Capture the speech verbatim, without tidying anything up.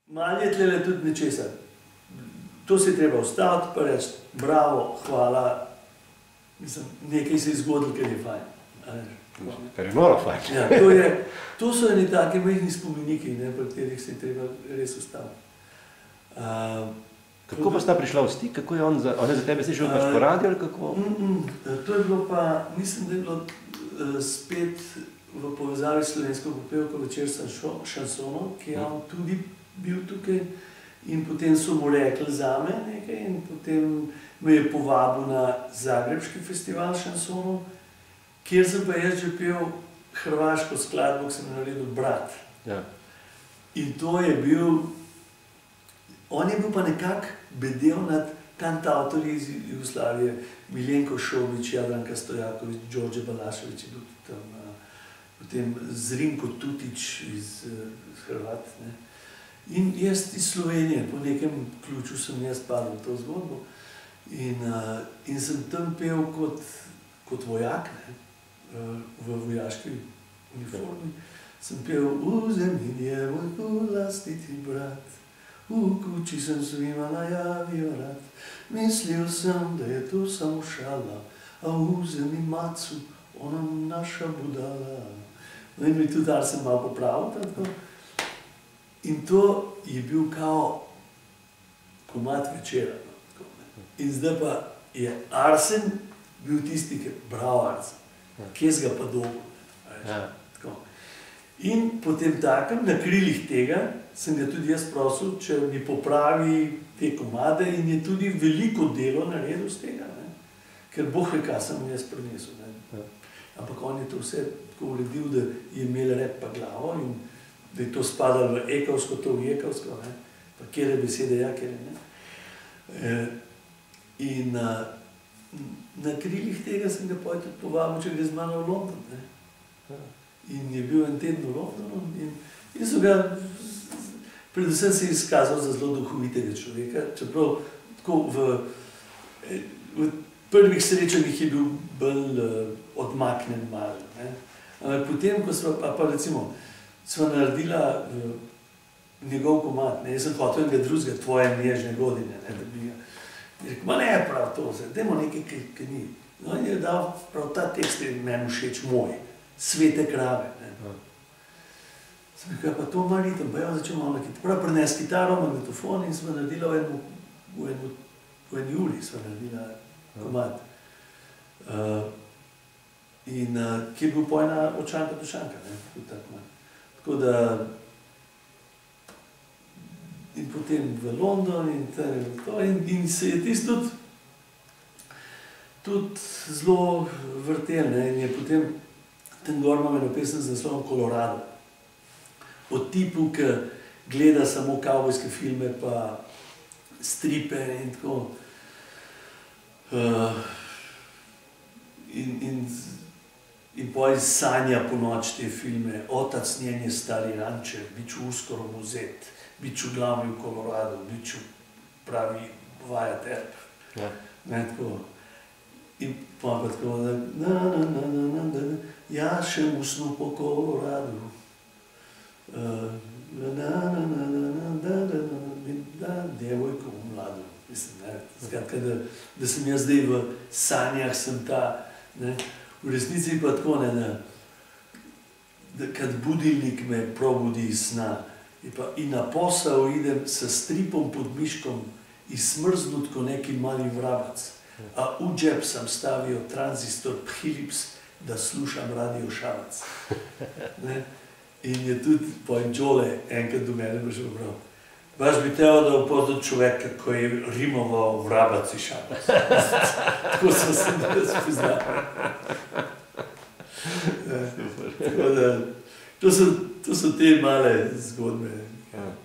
Malo je tlele tudi nečesa. To se je treba ustaviti, pa reči, bravo, hvala, mislim, nekaj se je zgodilo, ker je fajn. Kar je noro fajn. Ja, to, je, to so eni taki majhni spomeniki, ne, pri katerih se je treba res ustaviti. Uh, Kako pa sta prišla v stik? Kako je on za, on je za tebe si šel pač po radiju ali kako? Mm, mm, to je bilo pa, mislim, da je bilo uh, spet v povezavi s slovensko popevko Večer šansonov, ki je on tudi bil tukaj in potem so mu rekli zame nekaj in potem me je povabil na Zagrebški festival šansonov, kjer sem pa jaz že pel hrvaško skladbo, ki sem naredil Brat. Ja. In to je bil, on je bil pa nekako bedel nad kantavtorji iz Jugoslavije, Miljenko Šović, Jadranka Stojaković, Đorđe Balašević je bil tam, potem Zrinko Tutić iz Hrvat. Ne. In jaz iz Slovenije, po nekem ključu sem jaz padel v to zgodbo in, uh, in sem tam pel kot, kot vojak, ne, uh, v vojaški uniformi. Sem pel v zemlji je moj vlastiti brat, v kući sem svima najavio rad, mislil sem, da je to samo šala, a vzemi macu, ona naša budala. No in mi tudi Arsen malo popravil tako. In to je bil kao komad Večera. In zdaj pa je Arsen bil tisti, ki je bravo Arsen, kje si ga pa dobil. In potem takem, na krilih tega, sem ga tudi jaz prosil, če mi popravi te komade in je tudi veliko delo naredil z tega, ne? Ker boh ve, kaj sem jaz prinesel. Ne? Ampak on je to vse tako uredil, da je imel rep pa glavo in da je to spadalo v ekovsko, to v jekovsko, ne? Pa kjere besede ja, kjere ne. E, in na, na krilih tega sem ga potem tudi povabil, če gre z mano v London. Ne? In je bil en teden v Londonu in, in so ga, predvsem se je izkazal za zelo duhovitega človeka, čeprav tako v, v prvih srečanjih je bil bolj uh, odmaknen malo. Ne? Ampak potem, ko smo pa, pa recimo, sva naredila uh, njegov komad, ne? Jaz sem hotel enega drugega, Tvoje nežne godine, ne? Da bi ga rekel, ma ne prav to, dajmo nekaj, ki, ki ni. No in je dal prav ta tekst, je meni všeč moj. Svete krave. Ne. Sem rekel, pa to ima ritem, pa ja začel malo nakit. Prav prines kitaro, magnetofon in smo naredila v eni, v eni, v eni uri smo naredila komad. Uh, in uh, ki je bil pojena od šanka do šanka, ne, tudi ta komad. Tako da in potem v London in to in, in se je tisto tudi, tudi zelo vrtel, ne, in je potem tam gor imam eno pesem z naslovom Colorado. O tipu, ki gleda samo kavbojske filme pa stripe in tako. Uh, in, in, in poj sanja po noč te filme. Otac njen je stari rančer, bit ću uskoro muzet, bit ću glavni v Colorado, bit ću pravi Wyatt Earp. Ja. Ne, tako. In pa tako, da na, na, na, na, na, na, ja še usnu po Coloradu. Uh, na, na, na, na, na, na, na, na, devojko v mladu. Mislim, ne, zgadka, da, da sem jaz zdaj v sanjah, sem ta, ne, v resnici pa tako, ne, da, da kad budilnik me probudi iz sna in, pa, in na posel idem s stripom pod miškom in smrznut ko neki mali vrabac. A v džep sem stavil tranzistor Philips, da slušam radio Šabac. Ne? In je tudi pojem Đole enkrat do mene prišel prav. Baš bi teo da upoznat človeka, ko je rimoval Vrabac i Šabac. Tako sem se da spoznal. Tako da, to so, to so te male zgodbe.